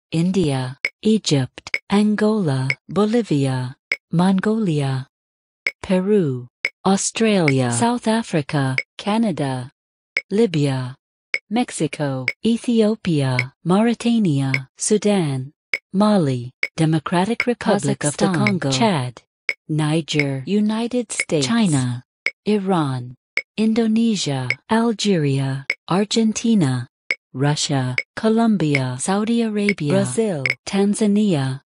India, Egypt, Angola, Bolivia, Mongolia, Peru, Australia, South Africa, Canada, Libya, Mexico, Ethiopia, Mauritania, Sudan, Mali, Democratic Republic of the Congo, Chad, Niger, United States, China, Iran, Indonesia, Algeria, Argentina, Russia, Colombia, Saudi Arabia, Brazil, Tanzania,